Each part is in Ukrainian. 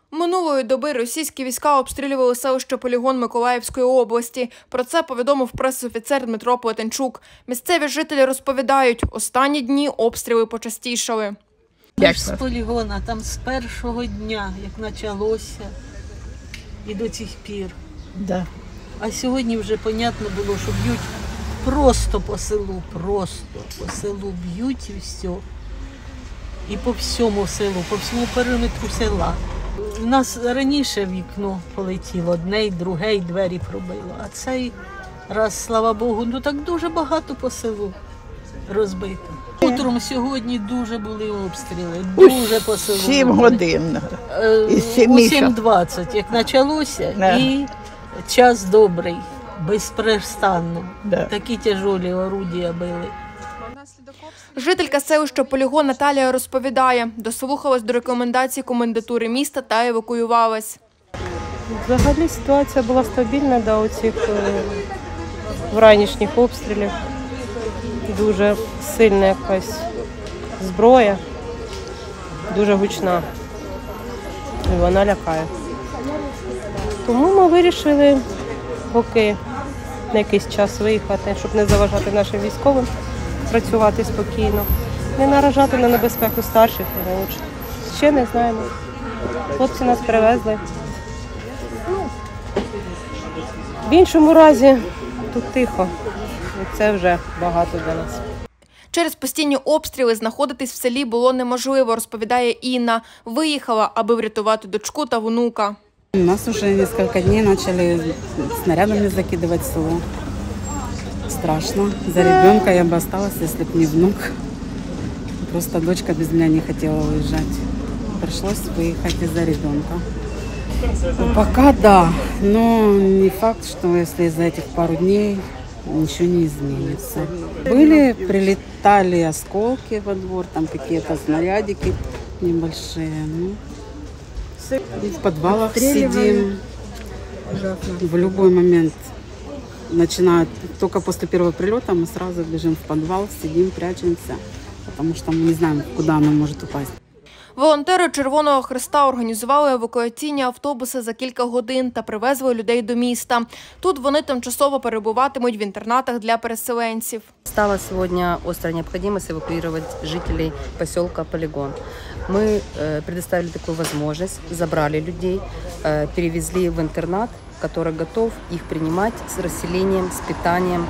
Минулої доби російські війська обстрілювали селище Полігон Миколаївської області. Про це повідомив прес-офіцер Дмитро Плетенчук. Місцеві жителі розповідають, останні дні обстріли почастішали. Ми ж з полігона, там з першого дня, як почалося, і до цих пір. Да. А сьогодні вже понятно було, що б'ють просто по селу б'ють і все. І по всьому селу, по всьому периметру села. У нас раніше вікно полетіло, одне й друге, й двері пробило. А цей раз, слава Богу, ну так дуже багато по селу розбито. Утром сьогодні дуже були обстріли, дуже по селу. 7 годин. У 7:20, як почалося, Да. І час добрий, безперестанно. Да. Такі тяжолі орудія били. Жителька селища Полігон Наталія розповідає, дослухалась до рекомендацій комендатури міста та евакуювалась. Взагалі ситуація була стабільна до оцих вранішніх обстрілів. Дуже сильна якась зброя, дуже гучна. І вона лякає. Тому ми вирішили поки на якийсь час виїхати, щоб не заважати нашим військовим працювати спокійно, не наражати на небезпеку старших і молодших. Ще не знаємо. Хлопці нас привезли. В іншому разі тут тихо. І це вже багато для нас. Через постійні обстріли знаходитись в селі було неможливо, розповідає Інна. Виїхала, аби врятувати дочку та внука. Нас уже несколько дней начали снарядами закидывать в село. Страшно. За ребенка я бы осталась, если бы не внук. Просто дочка без меня не хотела уезжать. Пришлось выехать из-за ребенка. Пока да, но не факт, что если за этих пару дней ничего не изменится. Прилетали осколки во двор, там какие-то снарядики небольшие. Ну, в подвалах сидим. В любой момент начинают, только после первого прилета мы сразу бежим в подвал, сидим, прячемся, потому что мы не знаем, куда оно может упасть. Волонтери Червоного Хреста організували евакуаційні автобуси за кілька годин та привезли людей до міста. Тут вони тимчасово перебуватимуть в інтернатах для переселенців. Стала сегодня острая необходимость эвакуировать жителей поселка Полигон. Мы предоставили такую возможность, забрали людей, перевезли в интернат, который готов их принимать с расселением, с питанием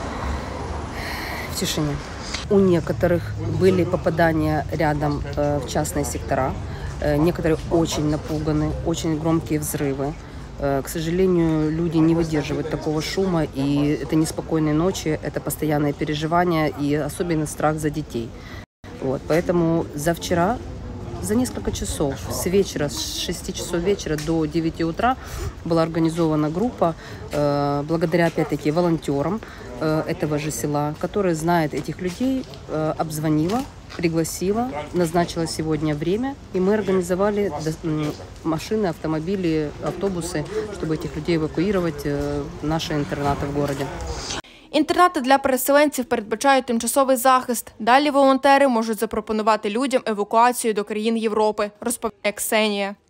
в тишине. У некоторых были попадания рядом в частные сектора, некоторые очень напуганы, очень громкие взрывы. К сожалению, люди не выдерживают такого шума, и это неспокойные ночи, это постоянное переживание и особенно страх за детей. Вот, поэтому завчера, за несколько часов, с вечера, с 6 часов вечера до 9 утра была организована группа, благодаря, опять-таки, волонтерам этого же села, которая знает этих людей, обзвонила, пригласила, назначила сегодня время, и мы организовали машины, автомобили, автобусы, чтобы этих людей эвакуировать в наши интернаты в городе. Інтернати для переселенців передбачають тимчасовий захист. Далі волонтери можуть запропонувати людям евакуацію до країн Європи, розповідає Ксенія.